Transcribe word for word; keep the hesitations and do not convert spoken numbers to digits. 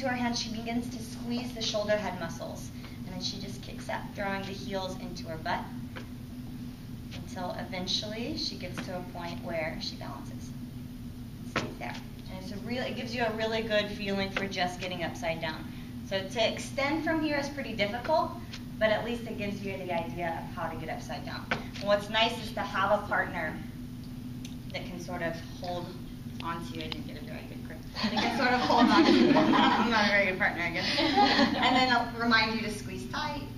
into her hands, she begins to squeeze the shoulder head muscles. And then she just kicks up, drawing the heels into her butt until eventually she gets to a point where she balances. Stays there. And it's a real, it gives you a really good feeling for just getting upside down. So to extend from here is pretty difficult, but at least it gives you the idea of how to get upside down. And what's nice is to have a partner that can sort of hold onto you. I didn't get a very good grip. They can sort of hold on to you. I'm not a very good partner, I guess. And then I'll remind you to squeeze tight.